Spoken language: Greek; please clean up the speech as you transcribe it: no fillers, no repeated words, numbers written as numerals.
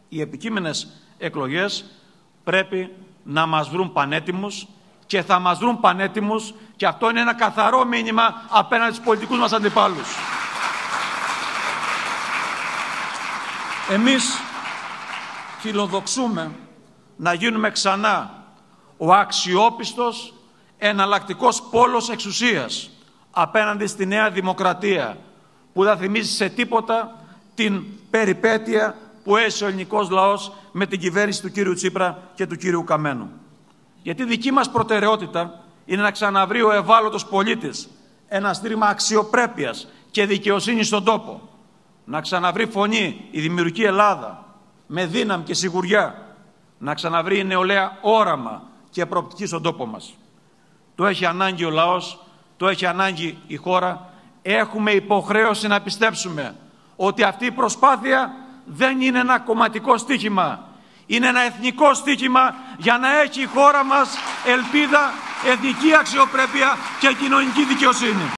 Οι επικείμενες εκλογές πρέπει να μας βρουν πανέτοιμους και θα μας βρουν πανέτοιμους, και αυτό είναι ένα καθαρό μήνυμα απέναντι στους πολιτικούς μας αντιπάλους. Εμείς φιλοδοξούμε να γίνουμε ξανά ο αξιόπιστος εναλλακτικός πόλος εξουσίας απέναντι στη Νέα Δημοκρατία, που δεν θυμίζει σε τίποτα την περιπέτεια που έζησε ο ελληνικός λαός με την κυβέρνηση του κύριου Τσίπρα και του κύριου Καμένου. Γιατί δική μας προτεραιότητα είναι να ξαναβρει ο ευάλωτος πολίτης ένα στήριγμα αξιοπρέπειας και δικαιοσύνης στον τόπο. Να ξαναβρει φωνή η δημιουργική Ελλάδα με δύναμη και σιγουριά. Να ξαναβρει η νεολαία όραμα και προοπτική στον τόπο μας. Το έχει ανάγκη ο λαός, το έχει ανάγκη η χώρα. Έχουμε υποχρέωση να πιστέψουμε ότι αυτή η προσπάθεια δεν είναι ένα κομματικό στοίχημα. Είναι ένα εθνικό στοίχημα για να έχει η χώρα μας ελπίδα, εθνική αξιοπρέπεια και κοινωνική δικαιοσύνη.